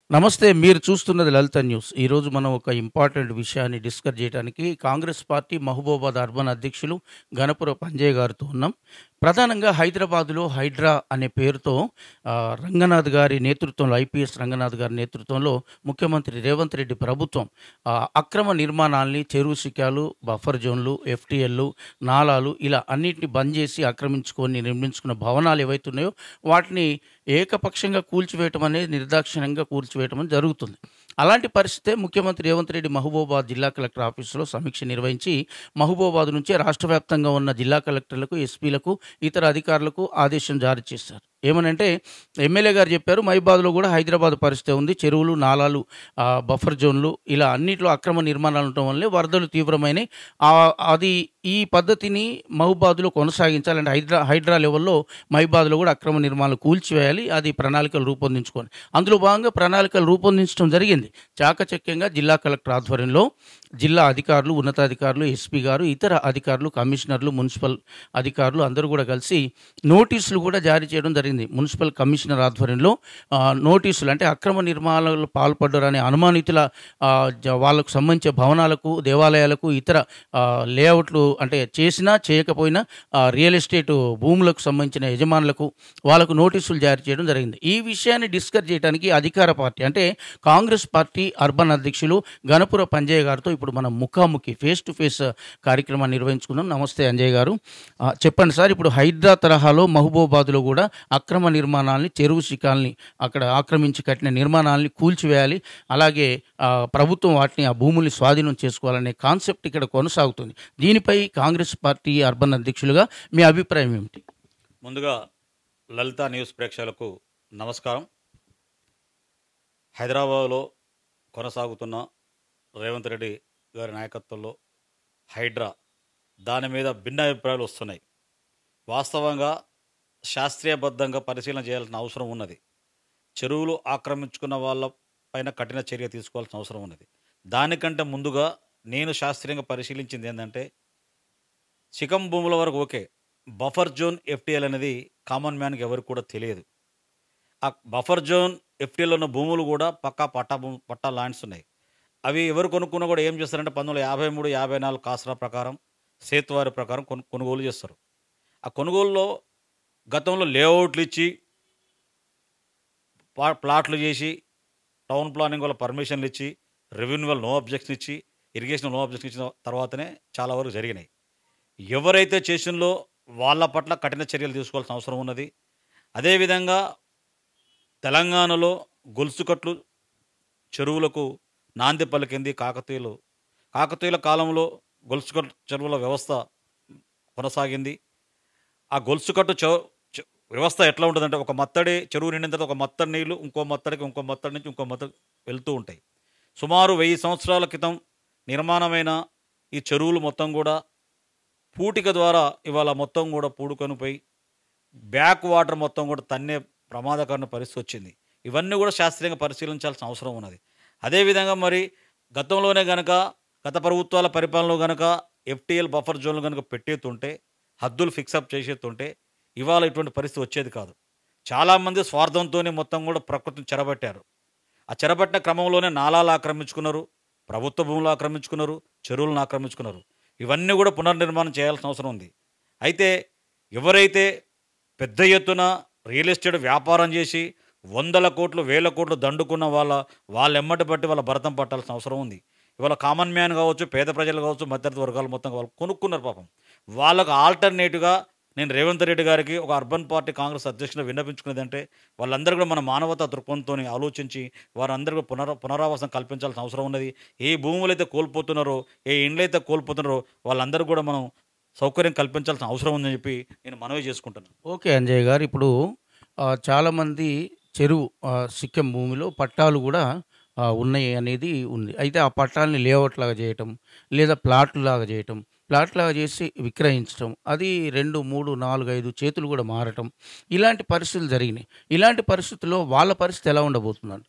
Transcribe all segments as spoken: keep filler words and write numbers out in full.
నమస్తే. మీరు చూస్తున్నది లలిత న్యూస్. ఈరోజు మనం ఒక ఇంపార్టెంట్ విషయాన్ని డిస్కస్ చేయడానికి కాంగ్రెస్ పార్టీ మహబూబాబాద్ అర్బన్ అధ్యక్షులు గణపుర పంజయ్ గారితో ఉన్నాం. ప్రధానంగా హైదరాబాదులో హైడ్రా అనే పేరుతో ఆహ్, రంగనాథ్ గారి నేతృత్వంలో ఐపీఎస్ రంగనాథ్ గారి నేతృత్వంలో ముఖ్యమంత్రి రేవంత్ రెడ్డి ప్రభుత్వం ఆహ్, అక్రమ నిర్మాణాల్ని చెరువు శిఖాలు, బఫర్ జోన్లు, ఎఫ్టీఎల్లు, నాలాలు ఇలా అన్నిటిని బంద్ చేసి ఆక్రమించుకొని నిర్మించుకున్న భవనాలు ఏవైతే ఉన్నాయో వాటిని ఏకపక్షంగా కూల్చివేయటం అనేది నిర్దాక్షిణ్యంగా కూల్చివేయటం అనేది జరుగుతుంది. అలాంటి పరిస్థితే ముఖ్యమంత్రి రేవంత్ రెడ్డి మహబూబాబాద్ జిల్లా కలెక్టర్ ఆఫీసులో సమీక్ష నిర్వహించి మహబూబాబాద్ నుంచే రాష్ట్ర వ్యాప్తంగా ఉన్న జిల్లా కలెక్టర్లకు, ఎస్పీలకు, ఇతర అధికారులకు ఆదేశం జారీ చేశారు. ఏమనంటే ఎమ్మెల్యే గారు చెప్పారు, మహిబాద్లో కూడా హైదరాబాద్ పరిస్థితి ఉంది. చెరువులు, నాలాలు, ఆహ్, బఫర్ జోన్లు ఇలా అన్నిట్లో అక్రమ నిర్మాణాలు ఉండటం వల్లే వరదలు తీవ్రమైనవి. ఆహ్, అది ఈ పద్ధతిని మహబూబాద్లో కొనసాగించాలంటే హైడ్రా హైడ్రా లెవెల్లో మహిబాద్లో కూడా అక్రమ నిర్మాణాలు కూల్చివేయాలి. అది ప్రణాళికలు రూపొందించుకొని అందులో భాగంగా ప్రణాళికలు రూపొందించడం జరిగింది. చాకచక్యంగా జిల్లా కలెక్టర్ ఆధ్వర్యంలో జిల్లా అధికారులు, ఉన్నతాధికారులు, ఎస్పీ గారు, ఇతర అధికారులు, కమిషనర్లు, మున్సిపల్ అధికారులు అందరూ కూడా కలిసి నోటీసులు కూడా జారీ చేయడం జరిగింది. మున్సిపల్ కమిషనర్ ఆధ్వర్యంలో ఆహ్, నోటీసులు అంటే అక్రమ నిర్మాణాలు పాల్పడ్డారనే అనుమానితుల ఆహ్, జ వాళ్ళకు సంబంధించిన భవనాలకు, దేవాలయాలకు, ఇతర ఆహ్, లేఅవుట్లు అంటే చేసినా చేయకపోయినా ఆహ్, రియల్ ఎస్టేట్ భూములకు సంబంధించిన యజమానులకు వాళ్ళకు నోటీసులు జారీ చేయడం జరిగింది. ఈ విషయాన్ని డిస్కస్ చేయడానికి అధికార పార్టీ అంటే కాంగ్రెస్ పార్టీ అర్బన్ అధ్యక్షులు గణపుర పంజయ్ గారితో ఇప్పుడు మనం ముఖాముఖి ఫేస్ టు ఫేస్ కార్యక్రమాన్ని నిర్వహించుకున్నాం. నమస్తే అంజయ్ గారు. ఆహ్, చెప్పండి సార్, ఇప్పుడు హైడ్రా తరహాలో మహబూబాబాద్లో కూడా అక్రమ నిర్మాణాలని, చెరువు శిఖాల్ని, అక్కడ ఆక్రమించి కట్టిన నిర్మాణాలని కూల్చివేయాలి. అలాగే ఆహ్, ప్రభుత్వం వాటిని ఆ భూముల్ని స్వాధీనం చేసుకోవాలనే కాన్సెప్ట్ ఇక్కడ కొనసాగుతుంది. దీనిపై కాంగ్రెస్ పార్టీ అర్బన్ అధ్యక్షులుగా మీ అభిప్రాయం ఏమిటి? ముందుగా లలిత న్యూస్ ప్రేక్షకులకు నమస్కారం. హైదరాబాద్లో కొనసాగుతున్న రేవంత్ రెడ్డి గారి నాయకత్వంలో హైడ్రా దాని మీద భిన్న అభిప్రాయాలు వస్తున్నాయి. వాస్తవంగా శాస్త్రీయబద్ధంగా పరిశీలన చేయాల్సిన అవసరం ఉన్నది. చెరువులు ఆక్రమించుకున్న వాళ్ళ పైన కఠిన చర్య తీసుకోవాల్సిన అవసరం ఉన్నది. దానికంటే ముందుగా నేను శాస్త్రీయంగా పరిశీలించింది ఏంటంటే, శిఖం భూముల వరకు ఓకే, బఫర్ జోన్ ఎఫ్టీఎల్ అనేది కామన్ మ్యాన్కి ఎవరికి కూడా తెలియదు. ఆ బఫర్ జోన్ ఎఫ్టీఎల్ ఉన్న భూములు కూడా పక్కా పట్టా భూ పట్టా ల్యాండ్స్ ఉన్నాయి. అవి ఎవరు కొనుక్కున్నా కూడా ఏం చేస్తారంటే పంతొమ్మిది వందల యాభై మూడు యాభై నాలుగు కాసరా ప్రకారం, సేతువారి ప్రకారం కొను కొనుగోలు చేస్తారు. ఆ కొనుగోలులో గతంలో లేఅవుట్లు ఇచ్చి ప్లా ప్లాట్లు చేసి టౌన్ ప్లానింగ్ వాళ్ళ పర్మిషన్లు ఇచ్చి, రెవెన్యూ వాళ్ళు నో అబ్జెక్షన్ ఇచ్చి, ఇరిగేషన్ నో అబ్జెక్షన్ ఇచ్చిన తర్వాతనే చాలా వరకు జరిగినాయి. ఎవరైతే చేసినలో వాళ్ళ పట్ల కఠిన చర్యలు తీసుకోవాల్సిన అవసరం ఉన్నది. అదేవిధంగా తెలంగాణలో గొలుసుకట్లు చెరువులకు నాంది పలికింది కాకతీయులు. కాకతీయుల కాలంలో గొలుసుకట్టు చెరువుల వ్యవస్థ కొనసాగింది. ఆ గొలుసుకట్టు చె చె- వ్యవస్థ ఎట్లా ఉంటుందంటే, ఒక మత్తడి చెరువు నిండిన తర్వాత ఒక మత్తడి నీళ్లు ఇంకో మత్తడికి ఇంకో మత్తడి నుంచి ఇంకో మత్తడి వెళ్తూ ఉంటాయి. సుమారు వెయ్యి సంవత్సరాల క్రితం నిర్మాణమైన ఈ చెరువులు మొత్తం కూడా పూటిక ద్వారా ఇవాళ మొత్తం కూడా పూడుకొని పోయి బ్యాక్ వాటర్ మొత్తం కూడా తన్నే ప్రమాదకరమైన పరిస్థితి వచ్చింది. ఇవన్నీ కూడా శాస్త్రీయంగా పరిశీలించాల్సిన అవసరం ఉన్నది. అదేవిధంగా మరి గతంలోనే గనక గత ప్రభుత్వాల పరిపాలనలో గనక ఎఫ్టీఎల్ బఫర్ జోన్లు కనుక పెట్టేస్తుంటే, హద్దులు ఫిక్సప్ చేసేస్తుంటే ఇవాళ ఇటువంటి పరిస్థితి వచ్చేది కాదు. చాలామంది స్వార్థంతోనే మొత్తం కూడా ప్రకృతిని చెరబట్టారు. ఆ చెరబట్టిన క్రమంలోనే నాలాలు ఆక్రమించుకున్నారు, ప్రభుత్వ భూములు ఆక్రమించుకున్నారు, చెరువులను ఆక్రమించుకున్నారు. ఇవన్నీ కూడా పునర్నిర్మాణం చేయాల్సిన అవసరం ఉంది. అయితే ఎవరైతే పెద్ద ఎత్తున రియల్ ఎస్టేట్ వ్యాపారం చేసి వందల కోట్లు వేల కోట్లు దండుకున్న వాళ్ళ వాళ్ళ ఎమ్మటి బట్టి వాళ్ళ భరతం పట్టాల్సిన అవసరం ఉంది. ఇవాళ కామన్ మ్యాన్ కావచ్చు, పేద ప్రజలు కావచ్చు, మధ్యతరగతి వర్గాలు మొత్తం వాళ్ళు కొనుక్కున్నారు పాపం. వాళ్ళకు ఆల్టర్నేటివ్గా నేను రేవంత్ రెడ్డి గారికి ఒక అర్బన్ పార్టీ కాంగ్రెస్ అధ్యక్షులు విన్నపించుకునేదంటే, వాళ్ళందరూ కూడా మన మానవతా దృక్పథంతో ఆలోచించి వారందరికీ పునర పునరావాసం కల్పించాల్సిన అవసరం ఉన్నది. ఏ భూములు అయితే కోల్పోతున్నారో, ఏ ఇండ్లు అయితే కోల్పోతున్నారో వాళ్ళందరూ కూడా మనం సౌకర్యం కల్పించాల్సిన అవసరం ఉందని చెప్పి నేను మనవి చేసుకుంటున్నాను. ఓకే అంజయ్ గారు. ఇప్పుడు ఆహ్, చాలామంది చెరువు ఆహ్, సిక్కెం భూమిలో పట్టాలు కూడా ఆహ్, ఉన్నాయి అనేది ఉంది. అయితే ఆ పట్టాలని లేఅవుట్ లాగా చేయటం, లేదా ప్లాట్లు లాగా చేయటం, ప్లాట్ లాగా చేసి విక్రయించటం, అది రెండు, మూడు, నాలుగు, ఐదు చేతులు కూడా మారటం, ఇలాంటి పరిస్థితులు జరిగినాయి. ఇలాంటి పరిస్థితుల్లో వాళ్ళ పరిస్థితి ఎలా ఉండబోతుందండి?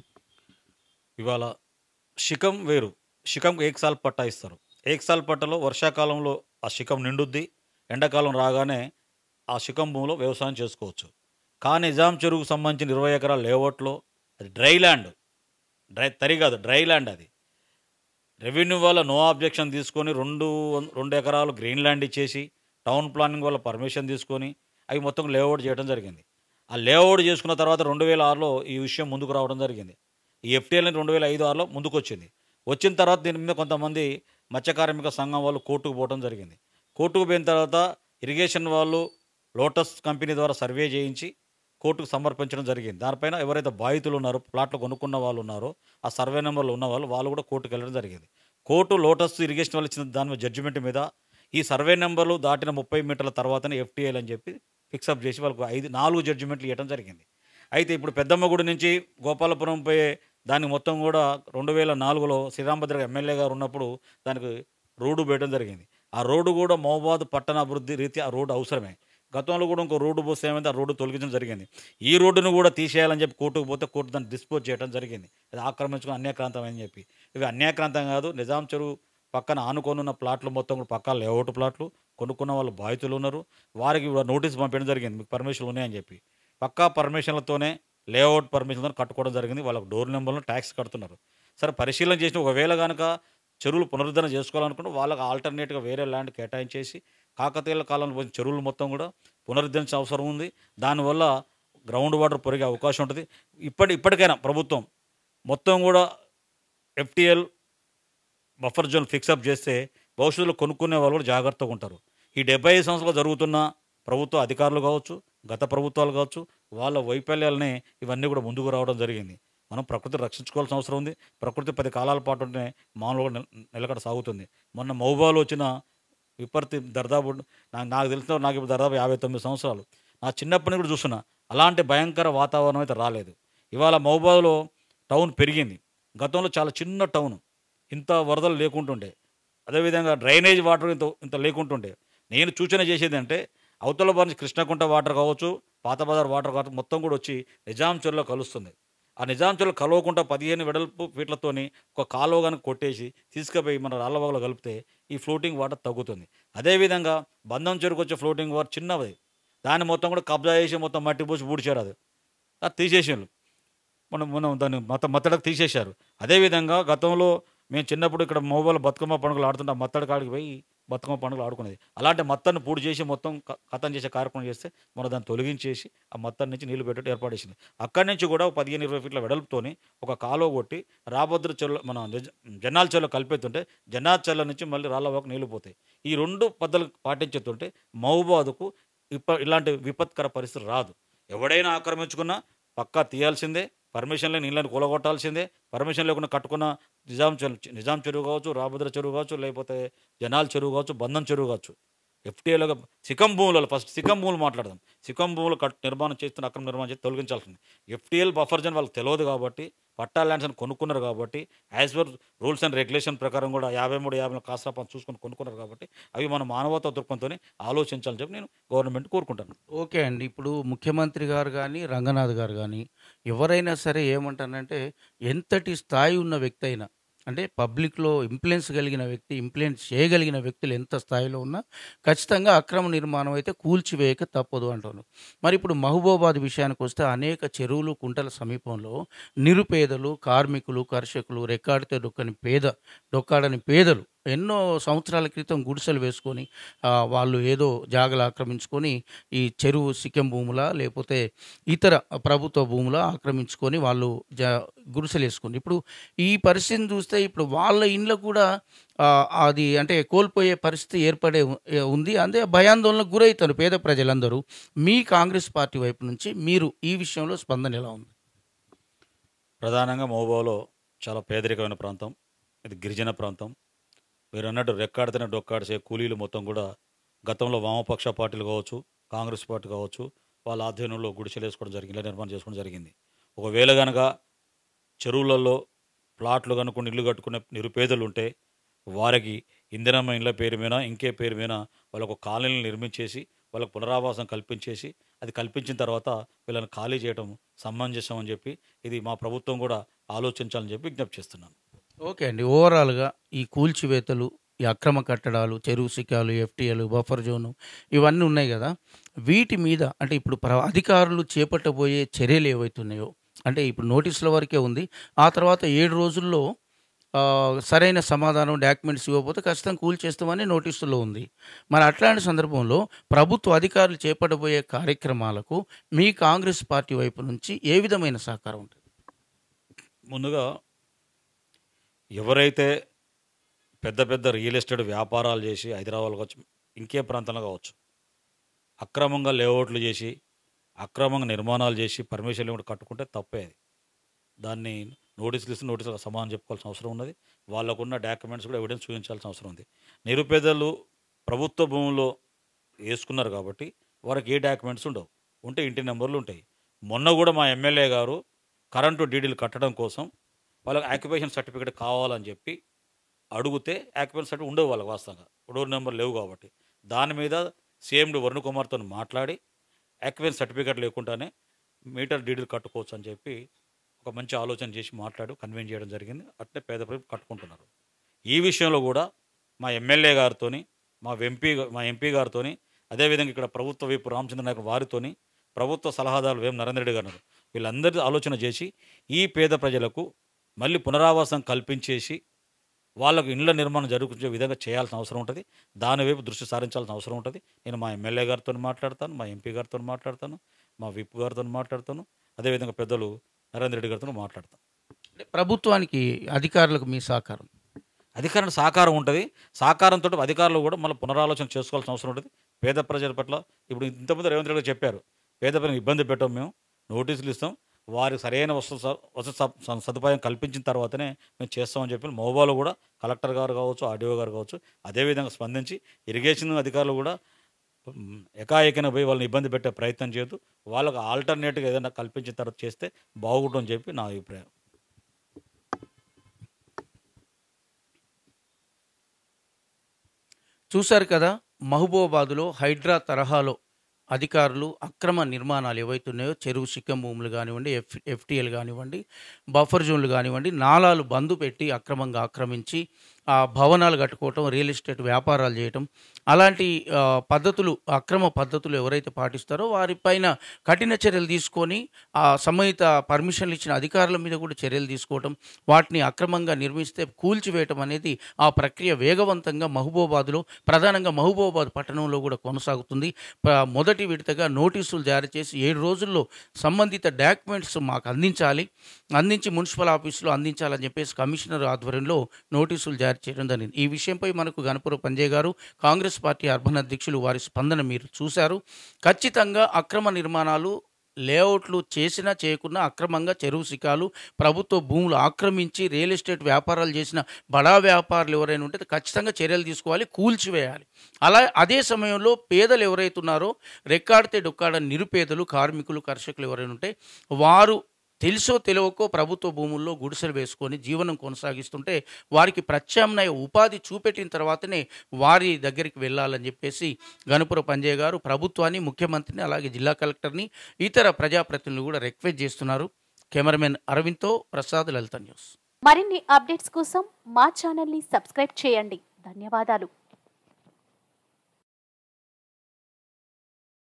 ఇవాళ శిఖం వేరు, శిఖంకు ఏకసాల్ పట్టా ఇస్తారు. ఏకసాల్ పట్టలో వర్షాకాలంలో ఆ శిఖం నిండుద్ది, ఎండాకాలం రాగానే ఆ శిఖం భూమిలో వ్యవసాయం చేసుకోవచ్చు. కానీ నిజాం చెరువుకు సంబంధించిన ఇరవై ఎకరాల లేఅవుట్లో అది డ్రై ల్యాండ్, డ్రై తరి కాదు డ్రై ల్యాండ్ అది. రెవెన్యూ వాళ్ళ నో ఆబ్జెక్షన్ తీసుకొని రెండు రెండు ఎకరాలు గ్రీన్ ల్యాండ్ ఇచ్చేసి టౌన్ ప్లానింగ్ వాళ్ళ పర్మిషన్ తీసుకొని అవి మొత్తం లేఅవుట్ చేయడం జరిగింది. ఆ లేఅవుట్ చేసుకున్న తర్వాత రెండు వేల ఆరులో ఈ విషయం ముందుకు రావడం జరిగింది. ఈ ఎఫ్టీఎల్ అనేది రెండు వేల ఐదు ఆరులో ముందుకు వచ్చింది. వచ్చిన తర్వాత దీని మీద కొంతమంది మత్స్య కార్మిక సంఘం వాళ్ళు కోర్టుకు పోవడం జరిగింది. కోర్టుకు పోయిన తర్వాత ఇరిగేషన్ వాళ్ళు లోటస్ కంపెనీ ద్వారా సర్వే చేయించి కోర్టుకు సమర్పించడం జరిగింది. దానిపైన ఎవరైతే బాధితులు ఉన్నారో, ప్లాట్లు కొనుక్కున్న వాళ్ళు ఉన్నారో, ఆ సర్వే నెంబర్లు ఉన్న వాళ్ళు వాళ్ళు కూడా కోర్టుకు వెళ్ళడం జరిగింది. కోర్టు లోటస్ ఇరిగేషన్ వాళ్ళు ఇచ్చిన దాని మీద జడ్జిమెంట్ మీద ఈ సర్వే నెంబర్లు దాటిన ముప్పై మీటర్ల తర్వాతనే ఎఫ్టీఎల్ అని చెప్పి ఫిక్సప్ చేసి వాళ్ళకు ఐదు నాలుగు జడ్జిమెంట్లు ఇవ్వడం జరిగింది. అయితే ఇప్పుడు పెద్దమ్మగుడి నుంచి గోపాలపురం పోయే దానికి మొత్తం కూడా రెండు వేల నాలుగులో శ్రీరాంభద్ర ఎమ్మెల్యే గారు ఉన్నప్పుడు దానికి రోడ్డు వేయడం జరిగింది. ఆ రోడ్డు కూడా మహబూబాబాద్ పట్టణ అభివృద్ధి రీత్యా ఆ రోడ్డు అవసరమే. గతంలో కూడా ఇంకో రోడ్డు పోస్తే ఏమైంది, ఆ రోడ్డు తొలగించడం జరిగింది. ఈ రోడ్డును కూడా తీసేయాలని చెప్పి కోర్టుకు పోతే కోర్టు దాన్ని డిస్పోజ్ చేయడం జరిగింది. అది ఆక్రమించుకుని అన్యాక్రాంతం అని చెప్పి. ఇవి అన్యాక్రాంతం కాదు, నిజాం చెరువు పక్కన ఆనుకొనున్న ప్లాట్లు మొత్తం కూడా పక్కా లేఅవుట్ ప్లాట్లు కొనుక్కున్న వాళ్ళు బాధితులు ఉన్నారు. వారికి కూడా నోటీస్ పంపించడం జరిగింది, మీకు పర్మిషన్లు ఉన్నాయని చెప్పి. పక్కా పర్మిషన్లతోనే లేఅవుట్ పర్మిషన్తో కట్టుకోవడం జరిగింది. వాళ్ళకు డోర్ నెంబర్లో ట్యాక్స్ కడుతున్నారు. సరే పరిశీలన చేసిన ఒకవేళ కనుక చెరువులు పునరుద్ధరణ చేసుకోవాలనుకుంటే వాళ్ళకి ఆల్టర్నేట్గా వేరే ల్యాండ్ కేటాయించేసి కాకతీయుల కాలంలో పోయిన చెరువులు మొత్తం కూడా పునరుద్ధరించిన అవసరం ఉంది. దానివల్ల గ్రౌండ్ వాటర్ పెరిగే అవకాశం ఉంటుంది. ఇప్పటి ఇప్పటికైనా ప్రభుత్వం మొత్తం కూడా ఎఫ్టీఎల్ బఫర్ జోన్ ఫిక్సప్ చేస్తే భవిష్యత్తులో కొనుక్కునే వాళ్ళు కూడా జాగ్రత్తగా ఉంటారు. ఈ డెబ్బై ఐదు సంవత్సరాలు జరుగుతున్న ప్రభుత్వ అధికారులు కావచ్చు, గత ప్రభుత్వాలు కావచ్చు, వాళ్ళ వైఫల్యాలనే ఇవన్నీ కూడా ముందుకు రావడం జరిగింది. మనం ప్రకృతిని రక్షించుకోవాల్సిన అవసరం ఉంది. ప్రకృతి పది కాలాల పాటు ఉంటే మామూలుగా నిల నిలకడ సాగుతుంది. మొన్న మహబూబాలో వచ్చిన విపత్తి దర్దాపు నాకు నాకు తెలిసిన నాకు ఇప్పుడు దాదాపు యాభై తొమ్మిది సంవత్సరాలు. నా చిన్నప్పటి నుంచి కూడా చూస్తున్నా అలాంటి భయంకర వాతావరణం అయితే రాలేదు. ఇవాళ మహబూబాలో టౌన్ పెరిగింది. గతంలో చాలా చిన్న టౌన్, ఇంత వరదలు లేకుంటుండే, అదేవిధంగా డ్రైనేజ్ వాటర్ ఇంత ఇంత లేకుంటుండే. నేను సూచన చేసేది అంటే అవతల బారి కృష్ణకుంట వాటర్ కావచ్చు, పాత బజార్ వాటర్ కావచ్చు, మొత్తం కూడా వచ్చి నిజాం చెరువులో కలుస్తుంది. ఆ నిజాం చెరువులో కలవకుండా పదిహేను వెడల్పు ఫీట్లతోని ఒక కాలువ కనుక కొట్టేసి తీసుకుపోయి మన రాళ్ళవాగలో కలిపితే ఈ ఫ్లోటింగ్ వాటర్ తగ్గుతుంది. అదేవిధంగా బంధం చెరువుకు వచ్చే ఫ్లోటింగ్ వాటర్ చిన్నది, దాన్ని మొత్తం కూడా కబ్జా చేసి మొత్తం మట్టి పోసి పూడ్చారు. అది అది తీసేసారు, మనం మనం దాన్ని మత మత్తడికి తీసేశారు. అదేవిధంగా గతంలో మేము చిన్నప్పుడు ఇక్కడ మోబాయిల్ బతుకమ్మ పండుగలు ఆడుతుంటే మత్తడి కాడికి పోయి బతుకమ్మ పండుగలు ఆడుకునేది. అలాంటి మత్తడిని పూడి చేసి మొత్తం కథం చేసే కార్యక్రమం చేస్తే మనం దాన్ని తొలగించేసి ఆ మత్తడి నుంచి నీళ్లు పెట్టేట్టు ఏర్పాటు చేసింది. అక్కడి నుంచి కూడా ఒక పదిహేను ఇరవై ఫీట్ల వెడల్పుతోని ఒక కాలువ కొట్టి రాబోద్ర చెరువు మన జన్నాల చెరువులో కలిపేస్తుంటే జన్నాల చెరువుల నుంచి మళ్ళీ రాళ్ళవాకు నీళ్లు పోతాయి. ఈ రెండు పద్ధతులు పాటించేస్తుంటే మహబూబాబాద్కు ఇప్ప ఇలాంటి విపత్కర పరిస్థితి రాదు. ఎవడైనా ఆక్రమించుకున్నా పక్కా తీయాల్సిందే, పర్మిషన్ లేని నీళ్ళని కూలగొట్టాల్సిందే. పర్మిషన్ లేకుండా కట్టుకున్న నిజాం చెరువు నిజాం చెరువు కావచ్చు, రాబోద్ర చెరువు కావచ్చు, లేకపోతే జనాల చెరువు కావచ్చు, బంధం చెరువు కావచ్చు, ఎఫ్టీఏలో సికం భూములలో ఫస్ట్ సికం భూములు మాట్లాడదాం. సికం భూములు కట్ నిర్మాణం చేస్తున్న అక్రమ నిర్మాణం చేసి తొలగించాల్సింది. ఎఫ్టీఎల్ బఫర్ జోన్ వాళ్ళకి తెలియదు కాబట్టి, పట్టా ల్యాండ్స్ అని కొనుక్కున్నారు కాబట్టి, as per rules and regulation ప్రకారం కూడా యాభై మూడు యాభై నాలుగు కాస్త పని చూసుకొని కొనుక్కున్నారు కాబట్టి అవి మన మానవతా దృక్పథంతో ఆలోచించాలని చెప్పి నేను గవర్నమెంట్ కోరుకుంటాను. ఓకే అండి. ఇప్పుడు ముఖ్యమంత్రి గారు కానీ, రంగనాథ్ గారు కానీ ఎవరైనా సరే ఏమంటానంటే ఎంతటి స్థాయి ఉన్న వ్యక్తి అయినా, అంటే పబ్లిక్లో ఇన్ఫ్లుయెన్స్ కలిగిన వ్యక్తి, ఇన్ఫ్లుయెన్స్ చేయగలిగిన వ్యక్తులు ఎంత స్థాయిలో ఉన్నా ఖచ్చితంగా అక్రమ నిర్మాణం అయితే కూల్చివేయక తప్పదు అంటున్నారు. మరి ఇప్పుడు మహబూబాబాద్ విషయానికి వస్తే అనేక చెరువులు, కుంటల సమీపంలో నిరుపేదలు, కార్మికులు, కర్షకులు, రెక్కాడితే డొక్కని పేద డొక్కాడని పేదలు ఎన్నో సంవత్సరాల క్రితం గుడిసెలు వేసుకొని వాళ్ళు ఏదో జాగలు ఆక్రమించుకొని ఈ చెరువు సిక్కెం భూముల లేకపోతే ఇతర ప్రభుత్వ భూముల ఆక్రమించుకొని వాళ్ళు జ గుడిసెలు వేసుకొని ఇప్పుడు ఈ పరిస్థితిని చూస్తే ఇప్పుడు వాళ్ళ ఇండ్లు కూడా అది అంటే కోల్పోయే పరిస్థితి ఏర్పడే ఉంది. అంతే భయాందోళనకు గురవుతారు పేద ప్రజలందరూ. మీ కాంగ్రెస్ పార్టీ వైపు నుంచి మీరు ఈ విషయంలో స్పందన ఎలా ఉంది? ప్రధానంగా మహబూబాలో చాలా పేదరికమైన ప్రాంతం, ఇది గిరిజన ప్రాంతం. మీరు అన్నట్టు రెక్కాడితేనే డొక్కాడిసే కూలీలు మొత్తం కూడా గతంలో వామపక్ష పార్టీలు కావచ్చు, కాంగ్రెస్ పార్టీ కావచ్చు, వాళ్ళ ఆధ్వర్యంలో గుడిసెలు వేసుకోవడం జరిగింది, ఇళ్ళ నిర్మాణం చేసుకోవడం జరిగింది. ఒకవేళ కనుక చెరువులలో ప్లాట్లు కనుక్కొని ఇల్లు కట్టుకునే నిరుపేదలు ఉంటే వారికి ఇందిరమ్మ ఇళ్ళ పేరు మీద ఇంకే పేరు మీద వాళ్ళకు కాలనీలు నిర్మించేసి వాళ్ళకు పునరావాసం కల్పించేసి అది కల్పించిన తర్వాత వీళ్ళని ఖాళీ చేయడం సమంజసం అని చెప్పి ఇది మా ప్రభుత్వం కూడా ఆలోచించాలని చెప్పి విజ్ఞప్తి చేస్తున్నాను. ఓకే అండి. ఓవరాల్గా ఈ కూల్చివేతలు, ఈ అక్రమ కట్టడాలు, చెరువు శిఖాలు, ఎఫ్టీఎలు, బఫర్ జోను ఇవన్నీ ఉన్నాయి కదా, వీటి మీద అంటే ఇప్పుడు ప్ర అధికారులు చేపట్టబోయే చర్యలు ఏవైతున్నాయో అంటే ఇప్పుడు నోటీసుల వరకే ఉంది. ఆ తర్వాత ఏడు రోజుల్లో ఆహ్, సరైన సమాధానం డాక్యుమెంట్స్ ఇవ్వకపోతే ఖచ్చితంగా కూల్చేస్తామని నోటీసులో ఉంది. మరి అట్లాంటి సందర్భంలో ప్రభుత్వ అధికారులు చేపట్టబోయే కార్యక్రమాలకు మీ కాంగ్రెస్ పార్టీ వైపు నుంచి ఏ విధమైన సహకారం ఉంటుంది? ముందుగా ఎవరైతే పెద్ద పెద్ద రియల్ ఎస్టేట్ వ్యాపారాలు చేసి హైదరాబాద్ కావచ్చు, ఇంకే ప్రాంతంలో కావచ్చు, అక్రమంగా లేఅవుట్లు చేసి అక్రమంగా నిర్మాణాలు చేసి పర్మిషన్ లేకుండా కట్టుకుంటే తప్పే అది. దాన్ని నోటీసులు ఇస్తే నోటీసులకు సమాధానం చెప్పుకోవాల్సిన అవసరం ఉన్నది. వాళ్ళకున్న డాక్యుమెంట్స్ కూడా ఎవిడెన్స్ చూపించాల్సిన అవసరం ఉంది. నిరుపేదలు ప్రభుత్వ భూముల్లో వేసుకున్నారు కాబట్టి వారికి ఏ డాక్యుమెంట్స్ ఉండవు. ఉంటే ఇంటి నెంబర్లు ఉంటాయి. మొన్న కూడా మా ఎమ్మెల్యే గారు కరెంటు డీడీలు కట్టడం కోసం వాళ్ళకి ఆక్యుపేషన్ సర్టిఫికేట్ కావాలని చెప్పి అడిగితే ఆక్యుపేషన్ సర్టిఫికేట్ ఉండవు వాళ్ళకి వాస్తవంగా, డోర్ నెంబర్ లేవు కాబట్టి. దాని మీద సీఎండి వరుణ్ కుమార్తో మాట్లాడి ఆక్యుపేషన్ సర్టిఫికేట్ లేకుండానే మీటర్ డీడీలు కట్టుకోవచ్చు అని చెప్పి ఒక మంచి ఆలోచన చేసి మాట్లాడి కన్విన్స్ చేయడం జరిగింది. అట్లే పేద ప్రజలు కట్టుకుంటున్నారు. ఈ విషయంలో కూడా మా ఎమ్మెల్యే గారితోని, మా ఎంపీ మా ఎంపీ గారితోని, అదేవిధంగా ఇక్కడ ప్రభుత్వ వైపు రామచంద్ర నాయక్ వారితోని, ప్రభుత్వ సలహాదారులు వేం నరేంద్ర రెడ్డి గారు, వీళ్ళందరి ఆలోచన చేసి ఈ పేద ప్రజలకు మళ్ళీ పునరావాసం కల్పించేసి వాళ్ళకు ఇండ్ల నిర్మాణం జరుగుతుండే విధంగా చేయాల్సిన అవసరం ఉంటుంది. దాని వైపు దృష్టి సారించాల్సిన అవసరం ఉంటుంది. నేను మా ఎమ్మెల్యే గారితో మాట్లాడతాను, మా ఎంపీ గారితో మాట్లాడతాను, మా విప్ గారితో మాట్లాడతాను, అదేవిధంగా పెద్దలు నరేంద్ర రెడ్డి గారితో మాట్లాడతాను. అంటే ప్రభుత్వానికి అధికారులకు మీ సహకారం? అధికారుల సహకారం ఉంటుంది. సహకారంతో అధికారులు కూడా మళ్ళీ పునరాలోచన చేసుకోవాల్సిన అవసరం ఉంటుంది. పేద ప్రజల పట్ల ఇప్పుడు ఇంతకుముందు రేవంత్ రెడ్డి గారు చెప్పారు, పేద ప్రజలకు ఇబ్బంది పెట్టాం, మేము నోటీసులు ఇస్తాం, వారికి సరైన వస్తు వసతి స- సదుపాయం కల్పించిన తర్వాతనే మేము చేస్తామని చెప్పి మహబూబాలో కూడా కలెక్టర్ గారు కావచ్చు, ఆర్డీఓ గారు కావచ్చు, అదేవిధంగా స్పందించి ఇరిగేషన్ అధికారులు కూడా మ్, ఎకాఎకిన పోయి వాళ్ళని ఇబ్బంది పెట్టే ప్రయత్నం చేయదు, వాళ్ళకు ఆల్టర్నేట్గా ఏదైనా కల్పించిన తర్వాత చేస్తే బాగుంటుందని చెప్పి నా అభిప్రాయం. చూశారు కదా, మహబూబాబాద్లో హైడ్రా తరహాలో అధికారులు అక్రమ నిర్మాణాలు ఏవైతున్నాయో చెరువు శిక్కం భూములు కానివ్వండి, ఎఫ్ ఎఫ్టీఎల్ కానివ్వండి, బఫర్ జోన్లు కానివ్వండి, నాలాలు బందు పెట్టి అక్రమంగా ఆక్రమించి ఆ భవనాలు కట్టుకోవటం, రియల్ ఎస్టేట్ వ్యాపారాలు చేయటం, అలాంటి ఆ, పద్ధతులు అక్రమ పద్ధతులు ఎవరైతే పాటిస్తారో వారిపైన కఠిన చర్యలు తీసుకొని ఆ సంబంధిత పర్మిషన్లు ఇచ్చిన అధికారుల మీద కూడా చర్యలు తీసుకోవటం, వాటిని అక్రమంగా నిర్మిస్తే కూల్చివేయటం అనేది ఆ ప్రక్రియ వేగవంతంగా మహబూబాబాద్లో, ప్రధానంగా మహబూబాబాద్ పట్టణంలో కూడా కొనసాగుతుంది. ప్ర- మొదటి విడతగా నోటీసులు జారీ చేసి ఏడు రోజుల్లో సంబంధిత డాక్యుమెంట్స్ మాకు అందించాలి, అందించి మున్సిపల్ ఆఫీసులో అందించాలని చెప్పేసి కమిషనర్ ఆధ్వర్యంలో నోటీసులు జారీ చేయడం జరిగింది. ఈ విషయంపై మనకు గణపుర పంజయ్ గారు, కాంగ్రెస్ పార్టీ అర్బన్ అధ్యక్షులు, వారి స్పందన మీరు చూశారు. ఖచ్చితంగా అక్రమ నిర్మాణాలు లేఅవుట్లు చేసినా చేయకున్నా అక్రమంగా చెరువు శిఖాలు, ప్రభుత్వ భూములు ఆక్రమించి రియల్ ఎస్టేట్ వ్యాపారాలు చేసిన బడా వ్యాపారులు ఎవరైనా ఉంటే ఖచ్చితంగా చర్యలు తీసుకోవాలి, కూల్చివేయాలి. అలా అదే సమయంలో పేదలు ఎవరైతే ఉన్నారో, రెక్కాడితే డొక్కాడని నిరుపేదలు, కార్మికులు, కర్షకులు ఎవరైనా ఉంటే వారు తెలుసో తెలియకో ప్రభుత్వ భూముల్లో గుడిసెలు వేసుకొని జీవనం కొనసాగిస్తుంటే వారికి ప్రత్యామ్నాయ ఉపాధి చూపెట్టిన తర్వాతనే వారి దగ్గరికి వెళ్ళాలని చెప్పేసి గణపుర పంజయ్ గారు ప్రభుత్వాన్ని, ముఖ్యమంత్రిని, అలాగే జిల్లా కలెక్టర్ని, ఇతర ప్రజాప్రతినిధులు కూడా రిక్వెస్ట్ చేస్తున్నారు. కెమెరామెన్ అరవింద్తో ప్రసాద్, లలిత న్యూస్. మరిన్ని అప్డేట్స్ కోసం మా ఛానల్ని సబ్స్క్రైబ్ చేయండి. ధన్యవాదాలు.